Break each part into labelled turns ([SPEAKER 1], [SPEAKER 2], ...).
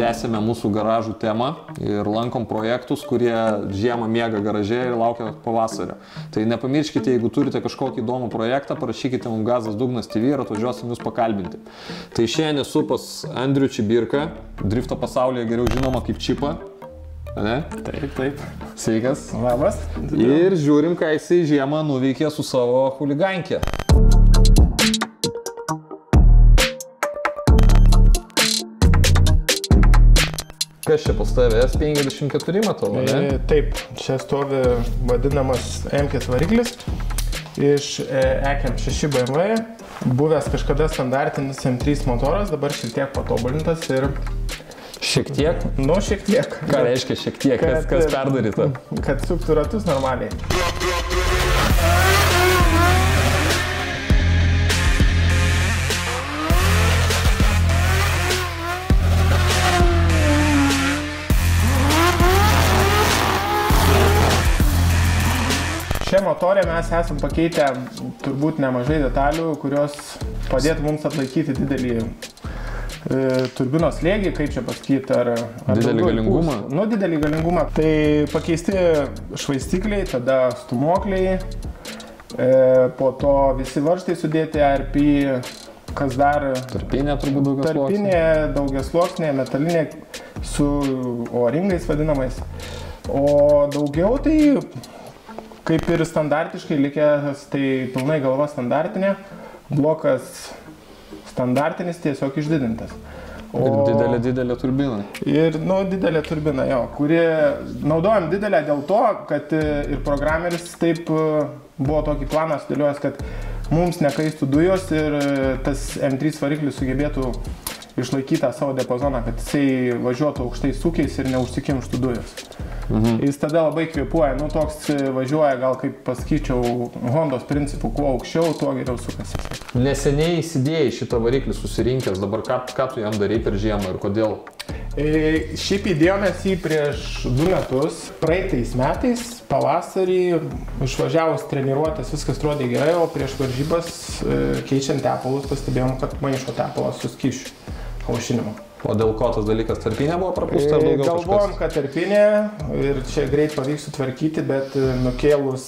[SPEAKER 1] tęsėme mūsų garažų temą ir lankom projektus, kurie žiemą miega garaže ir laukia pavasario. Tai nepamirškite, jeigu turite kažkokį įdomų projektą, parašykite mums Gazas Dugnas TV ir atvažiuosim jūs pakalbinti. Tai šiandien esu pas Andrių Čibirką, drifto pasaulyje geriau žinoma kaip Čipa. Ne?
[SPEAKER 2] Taip.
[SPEAKER 1] Sveikas.
[SPEAKER 2] Labas.
[SPEAKER 1] Ir žiūrim, ką jisai žiemą nuveikė su savo chuligankė. Kas čia pas tave? S54 matau, ne?
[SPEAKER 2] Taip, čia stovi vadinamas M-kės variklis iš E6 BMW, buvęs kažkada standartinis M3 motoras, dabar šiek tiek patobulintas ir...
[SPEAKER 1] Šiek tiek?
[SPEAKER 2] Nu, šiek tiek.
[SPEAKER 1] Ką reiškia šiek tiek? Kas perdaryta?
[SPEAKER 2] Kad suktų ratus normaliai. Šią motorę mes esam pakeitę turbūt nemažai detalių, kurios padėtų mums atlaikyti didelį turbinos slėgį, kaip čia pasakyti, ar
[SPEAKER 1] didelį galingumą.
[SPEAKER 2] Nu, didelį galingumą. Tai pakeisti švaistikliai, tada stumokliai, po to visi varžtai sudėti RP, kas dar...
[SPEAKER 1] Tarpinė turbūt daugiasluoksnė.
[SPEAKER 2] Tarpinė, daugiasluoksnė, metalinė su O-ringais vadinamais. O daugiau tai... Kaip ir standartiškai likęs, tai pilnai galva standartinė, blokas standartinis tiesiog išdidintas.
[SPEAKER 1] Ir didelė turbina.
[SPEAKER 2] Ir, didelė turbina, jo, kuri naudojam didelę dėl to, kad ir programeris taip buvo tokį planą sudėliojęs, kad mums nekaistų dujos ir tas M3 variklis sugebėtų išlaikyti tą savo diapazoną, kad jisai važiuotų aukštais sūkiais ir neužsikimštų dujos. Jis tada labai kvėpuoja, toks važiuoja, gal kaip pasakyčiau, Hondos principų, kuo aukščiau, tuo geriau sukasi.
[SPEAKER 1] Neseniai įsidėjai šitą variklį susirinkęs, dabar ką tu jam darai per žiemą ir kodėl?
[SPEAKER 2] Šiaip įdėjomės jį prieš 2 metus, praeitais metais, pavasarį, išvažiavus treniruotas, viskas atrodė gerai, o prieš varžybas keičiant tepalus pastebėjom, kad maišo tepalas su skysčiu aušinimu.
[SPEAKER 1] O dėl ko tas dalykas, tarpinė buvo prapūsta ar daugiau kažkas?
[SPEAKER 2] Galvojom, kad tarpinė ir čia greit pavyks sutvarkyti, bet nukėlus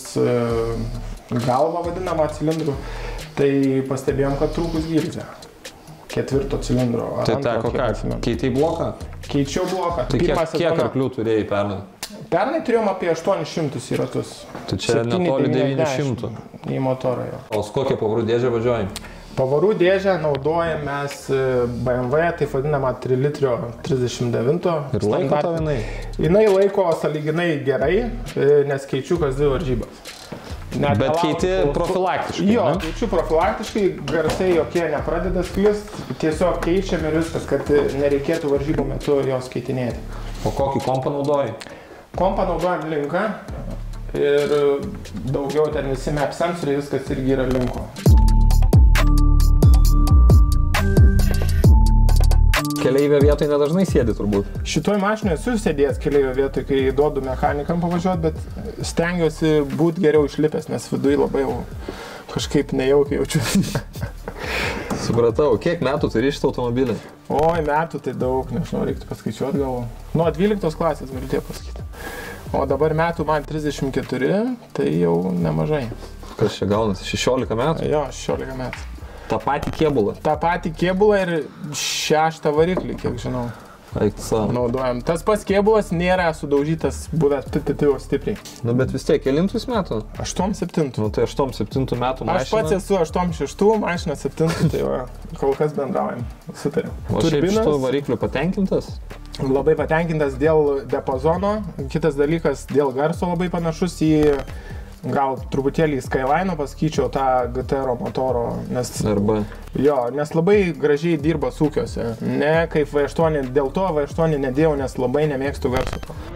[SPEAKER 2] galvą vadinamą cilindrų, tai pastebėjom, kad trūkus gilzė. 4 cilindro.
[SPEAKER 1] Tai teko ką? Keitei bloką?
[SPEAKER 2] Keičiau bloką.
[SPEAKER 1] Tai kiek arklių turėjai pernai?
[SPEAKER 2] Pernai turėjom apie 800 į ratus.
[SPEAKER 1] Tai čia netoli 900.
[SPEAKER 2] Į motorą jo.
[SPEAKER 1] O su kokia pavarų dėžė važiuojai?
[SPEAKER 2] Pavarų dėžę naudojam mes BMW, taip vadinamą 3 litrio 39.
[SPEAKER 1] Ir laiko to jinai?
[SPEAKER 2] Jinai laiko sąlyginai gerai, nes keičiu kas 2 varžybas.
[SPEAKER 1] Bet keiti profilaktiškai,
[SPEAKER 2] ne? Jo, keičiu profilaktiškai, garsai jokie nepradeda sklist, tiesiog keičiam ir viskas, kad nereikėtų varžybų metu jos keitinėti.
[SPEAKER 1] O kokį kompą naudojai?
[SPEAKER 2] Kompą naudojam linką ir daugiau ten visi map sensoriai, viskas irgi yra linko.
[SPEAKER 1] Keleivio vietoj nedažnai sėdi turbūt.
[SPEAKER 2] Šitoj mašinoje esu sėdėjęs keleivio vietoj, kai duodu mechanikam pavažiuoti, bet stengiuosi būti geriau išlipęs, nes viduje labai jau kažkaip nejaukiai jaučiuosi.
[SPEAKER 1] Supratau, kiek metų turi šitą automobilį?
[SPEAKER 2] Oi, metų tai daug, nežinau, reiktų paskaičiuoti gal. Nuo 12 klasės galiu tiek pasakyti. O dabar metų man 34, tai jau nemažai.
[SPEAKER 1] Kas čia gaunasi, 16 metų?
[SPEAKER 2] Jo, 16 metų.
[SPEAKER 1] Ta patį kėbulą?
[SPEAKER 2] Ta patį kėbulą ir 6 variklį, kiek žinau. Naudojam. Tas pats kėbulas nėra sudaužytas, buvęs stipriai.
[SPEAKER 1] Nu, bet vis tiek, kelintus metų?
[SPEAKER 2] 8-7.
[SPEAKER 1] Nu, tai 8-7 metų mašina.
[SPEAKER 2] Aš pats esu 8-6, mašina 7, tai va, kol kas bendraujam, sutarėm.
[SPEAKER 1] O šiaip šitų variklių patenkintas?
[SPEAKER 2] Labai patenkintas dėl diapazono. Kitas dalykas, dėl garso labai panašus į... Gal truputėlį Skyline pasakyčiau tą GTR motoro, nes...
[SPEAKER 1] Arba...
[SPEAKER 2] Jo, nes labai gražiai dirba ūkiuose. Ne kaip V8, dėl to V8 nedėjau, nes labai nemėgstu garso.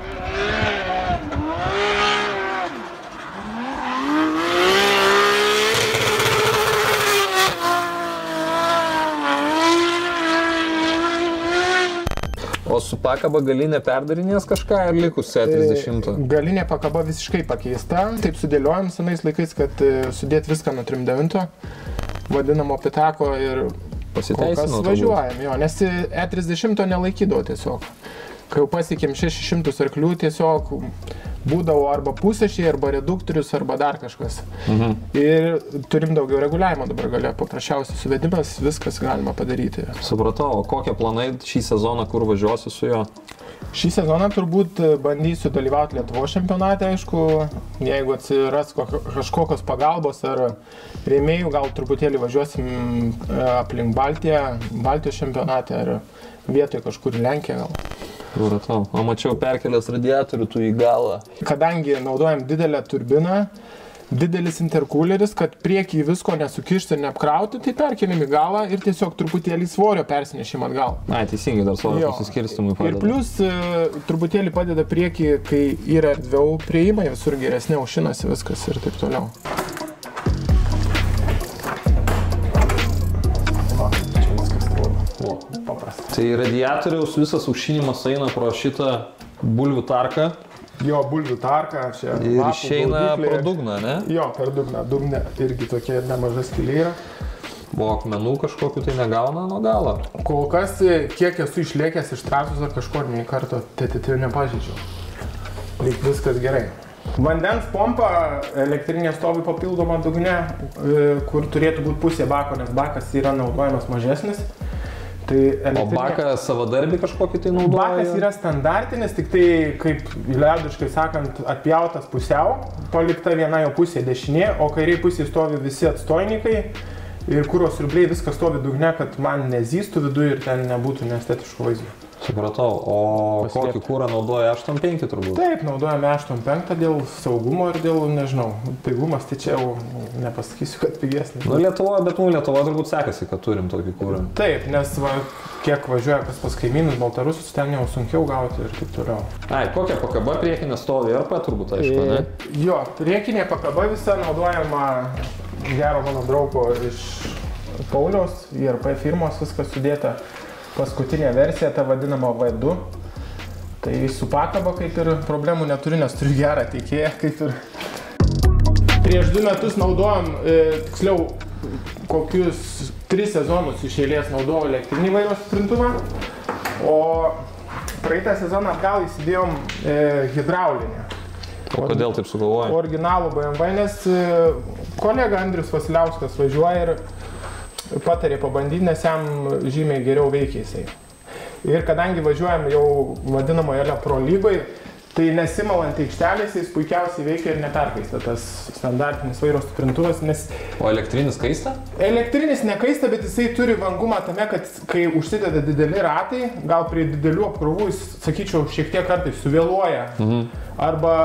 [SPEAKER 1] O su pakaba galinė perdarinės kažką ar likus C30?
[SPEAKER 2] Galinė pakaba visiškai pakeista. Taip sudėliojom senais laikais, kad sudėti viską nuo 39 vadinamo pitako ir
[SPEAKER 1] pasiteisino.
[SPEAKER 2] Važiuojam, jo, nes E30 nelaikydavo tiesiog. Kai jau pasiekėm 600 arklių, tiesiog būdavo arba pusėšiai, arba reduktorius, arba dar kažkas. Ir turim daugiau reguliavimo dabar galia, paprasčiausias suvedimas, viskas galima padaryti.
[SPEAKER 1] Supratau, o kokie planai šį sezoną, kur važiuosi su juo?
[SPEAKER 2] Šį sezoną turbūt bandysiu dalyvauti Lietuvos čempionate, aišku, jeigu atsiras kažkokios pagalbos ar rėmėjų, gal truputėlį važiuosim aplink Baltijos čempionate ar vietoje kažkur į Lenkiją gal.
[SPEAKER 1] Supratau, o mačiau perkelės radiatorių tu į galą.
[SPEAKER 2] Kadangi naudojam didelę turbiną, didelis interkuleris, kad priekį visko nesukišti ir neapkrauti, tai perkeliam į galą ir tiesiog truputėlį svorio persinešim atgal.
[SPEAKER 1] Ai, teisingai, dar svorio pasiskirstimui padeda.
[SPEAKER 2] Ir plus truputėlį padeda priekį, kai yra erdviau prieimai, visur geresnė aušinasi viskas ir taip toliau.
[SPEAKER 1] Tai radiatoriaus visas aušinimas eina pro šitą bulvių tarką.
[SPEAKER 2] Jo, bulvių tarką, čia
[SPEAKER 1] ir išeina pro dugną, ne?
[SPEAKER 2] Jo, per dugną. Dugne irgi tokia nemaža skylė yra.
[SPEAKER 1] O akmenų kažkokiu tai negauna nuo galo?
[SPEAKER 2] Kol kas, kiek esu išlėkęs iš trasos ar kažko, nei karto TTT nepažydžiau. Lyg viskas gerai. Vandens pompa elektrinė stovi papildoma dugne, kur turėtų būti pusė bako, nes bakas yra naudojamas mažesnis.
[SPEAKER 1] O baką savadarbį kažkokį tai naudoja?
[SPEAKER 2] Bakas yra standartinis, tik tai, kaip liaudiškai sakant, atpjautas pusiau, palikta viena jo pusė dešinė, o kairiai pusė stovi visi atstojnikai ir kuro siurbliai viskas stovi dugne, kad man nezystų viduje ir ten nebūtų neestetiškų vaizdų.
[SPEAKER 1] Supratau, o kokį kurą naudoja 85 turbūt?
[SPEAKER 2] Taip, naudojame 85 dėl saugumo ir dėl, nežinau, pigumas, tai čia jau nepasakysiu, kad pigesnis.
[SPEAKER 1] Nu, Lietuvoje, bet Lietuvoje turbūt sekasi, kad turim tokį kurą.
[SPEAKER 2] Taip, nes kiek važiuoja pas kaimynus Baltarusius, ten jau sunkiau gauti ir taip toliau.
[SPEAKER 1] Ai, kokia pakaba priekinė stovi, IRP turbūt, aišku, ne?
[SPEAKER 2] Jo, priekinė pakaba visa naudojama gero mano draugo iš Pauliaus, IRP firmos, viskas sudėta. Paskutinė versija, ta vadinama V2, tai su pakaba kaip ir problemų neturiu, nes turiu gerą teikėją, kaip ir. Prieš 2 metus naudojom, tiksliau, kokius 3 sezonus iš eilės naudojau elektrinį vairo stiprintuvą, o praeitą sezoną atgal įsidėjom hidraulinę.
[SPEAKER 1] O kodėl taip sugalvojai?
[SPEAKER 2] Originalų BMW, nes kolega Andrius Vasiliauskas važiuoja ir patarė pabandyti, nes jam žymiai geriau veikia jisai. Ir kadangi važiuojam jau vadinamoje Pro lygoj, tai nesimalant aikštelėse jis puikiausiai veikia ir neperkaista tas standartinis vairo stiprintuvas, nes...
[SPEAKER 1] O elektrinis kaista?
[SPEAKER 2] Elektrinis nekaista, bet jisai turi vangumą tame, kad kai užsideda dideli ratai, gal prie didelių apkrovų jis, sakyčiau, šiek tiek kartais suvėluoja. Arba,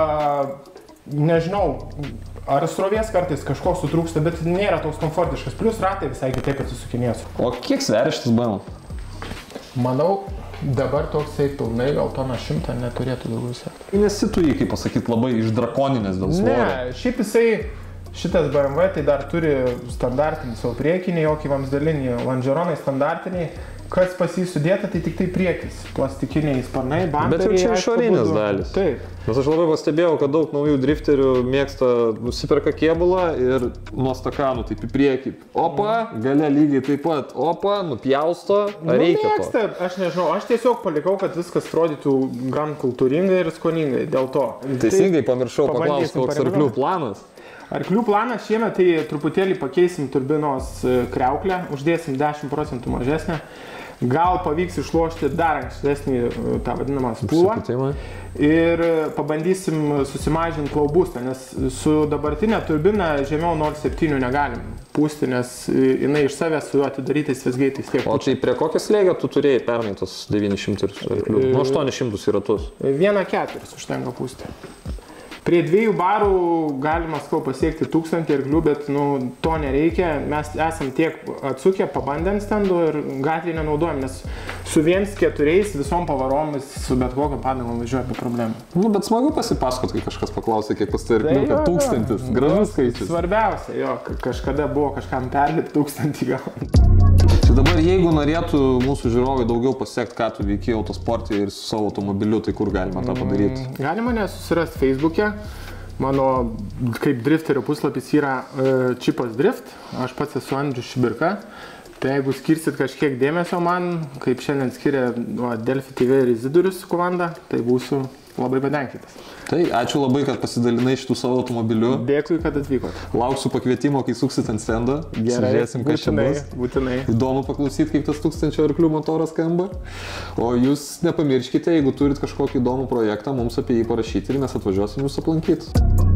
[SPEAKER 2] nežinau, ar srovės kartais kažko sutrūksta, bet nėra toks komfortiškas, plus ratai visai kitaip atsisukinės.
[SPEAKER 1] O kiek sveria šitas BMW?
[SPEAKER 2] Manau, dabar toksai pilnai gal toną 100 neturėtų daugiau sverti.
[SPEAKER 1] Nesi tu jį, kaip pasakyti, labai išdrakoninės dėl svorio?
[SPEAKER 2] Ne, šiaip jisai, šitas BMW tai dar turi standartinį savo priekinį, jokį vamsdalinį, lonžeronai standartiniai. Kas pas jį sudėta, tai tik tai priekis, plastikiniai sparnai, bamperiai.
[SPEAKER 1] Bet jau čia išorinės dalis.
[SPEAKER 2] Taip.
[SPEAKER 1] Nes aš labai pastebėjau, kad daug naujų drifterių mėgsta, nusiperka kėbulą ir nuo stakanų taip į priekį. Opa, gale lygiai taip pat, opa, nupjausto, ar reikia to?
[SPEAKER 2] Mėgsta, aš nežinau, aš tiesiog palikau, kad viskas atrodytų gan kultūringai ir skoningai, dėl to.
[SPEAKER 1] Teisingai pamiršau paklausti, koks arklių planas.
[SPEAKER 2] Arklių planas šiemet tai truputėlį pakeisim turbinos kriauklę, uždėsim 10% mažesnę. Gal pavyks išlošti dar ankstesnį tą vadinamą spūlą ir pabandysim susimažinti klaubūstą, nes su dabartinė turbina žemiau 0,7 negalim pūsti, nes jinai iš savęs su atidarytais visgeitais tiek.
[SPEAKER 1] O tai prie kokio slėgio tu turėjai pernai tos 900 arklių? Nu, 800 į ratus.
[SPEAKER 2] 1,4 užtenka pūsti. Prie 2 barų galima pasiekti 1000 arklių, bet to nereikia. Mes esam tiek atsukę, pabandėm stendų ir gatvėje nenaudojam, nes su 1,4 visom pavarom su bet kokiam padangom važiuoja be problemų.
[SPEAKER 1] Nu, bet smagu pasipasakot, kai kažkas paklausė, kiek pas tai arklių, kad 1000, gražus skaičius.
[SPEAKER 2] Svarbiausia, jo, kažkada buvo kažkam perlipti 1000 gal.
[SPEAKER 1] Tai dabar, jeigu norėtų mūsų žiūrovai daugiau pasiekti, ką tu veiki autosporte ir su savo automobiliu, tai kur galima tą padaryti?
[SPEAKER 2] Galima mane susirasti Facebook'e. Mano kaip drifterio puslapis yra Čipas Drift. Aš pats esu Andrius Šibirka. Tai jeigu skirsit kažkiek dėmesio man, kaip šiandien skiria Delfi TV ir Izidorius su komanda, tai būsiu labai patenkintas.
[SPEAKER 1] Tai ačiū labai, kad pasidalinai šitų savo automobiliu.
[SPEAKER 2] Dėkui, kad atvykote.
[SPEAKER 1] Lauksiu pakvietimo, kai suksit ant stendo.
[SPEAKER 2] Gerai,
[SPEAKER 1] Žiūrėsim, kas čia bus.
[SPEAKER 2] Būtinai.
[SPEAKER 1] Įdomu paklausyti, kaip tas 1000 arklių motoras skamba. O jūs nepamirškite, jeigu turit kažkokį įdomų projektą, mums apie jį parašyti ir mes atvažiuosim jūs aplankyti.